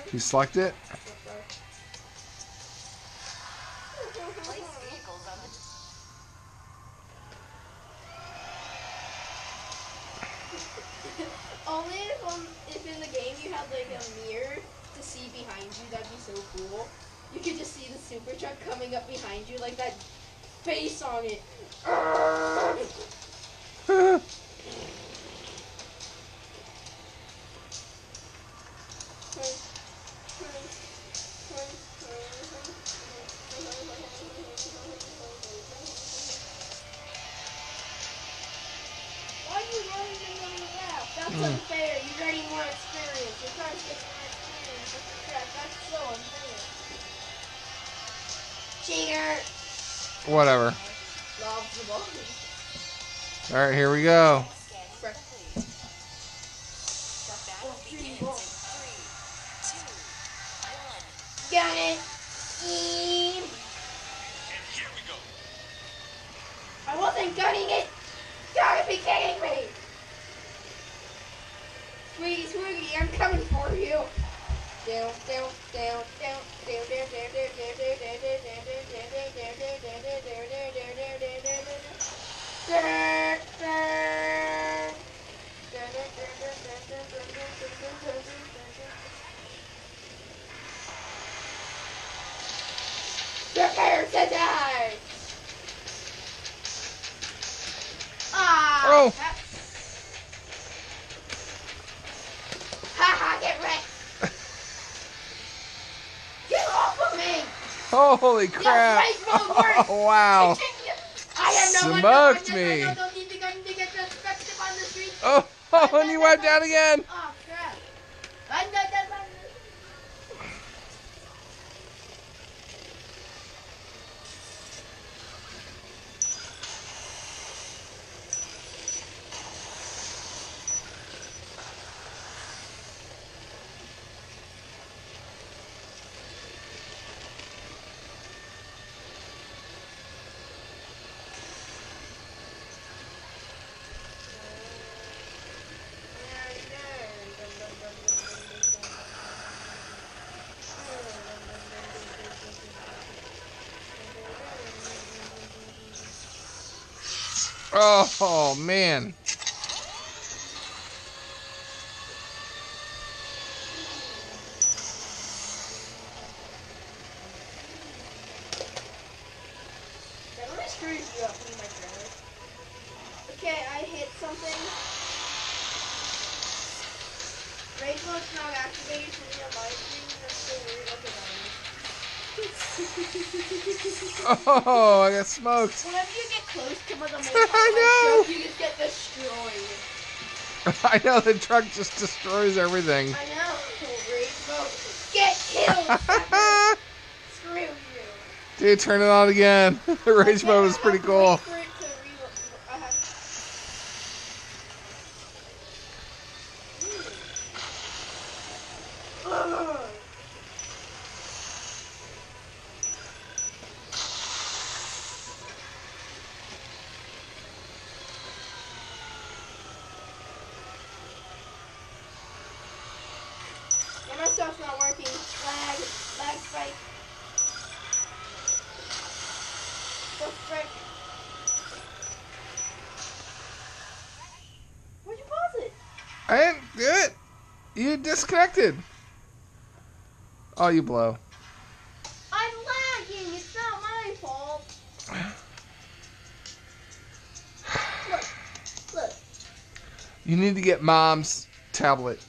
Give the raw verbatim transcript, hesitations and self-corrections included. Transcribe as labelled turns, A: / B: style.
A: You select it?
B: Only if, um, if in the game you had like a mirror to see behind you, that'd be so cool. You could just see the super truck coming up behind you, like that face on it. Why are you running and running around? That's mm. unfair. You're getting more experience. You're trying to get more experience with the track. That's so unfair. Cheater!
A: Whatever.
B: Loves the ball.
A: Alright, here we go.
B: Got it! Eee.
C: And here we go.
B: I wasn't gunning it! Gotta be kidding me! Sweetie, sweetie, I'm coming for you! Down, down, down, down, down, down, down, down, down, down, down, down, down, prepare to die! Ah!
A: Oh!
B: Haha, get wrecked! Get off of me!
A: Holy crap!
B: Yes, right,
A: oh, wow!
B: I have no
A: Smoked
B: one,
A: me!
B: I don't need to gun to get the perspective on the street.
A: Oh, oh, and you wiped out again!
B: Oh, crap.
A: Oh, oh man.
B: Okay, I hit something. Rage mode's not activated for me on my screen. That's so weird. Okay,
A: Oh, I got smoked.
B: whenever you get close to the main
A: I know.
B: truck, you just get destroyed.
A: I know, the truck just destroys everything.
B: I know. Rage mode. Get killed. Screw you.
A: Dude, turn it on again. The rage
B: Okay,
A: mode was pretty cool.
B: My stuff's not working. Lag. Lag spike. What frick? Where'd you pause it?
A: I didn't do it. You disconnected. Oh, you blow.
B: I'm lagging. It's not my fault. Look. Look.
A: You need to get Mom's tablet.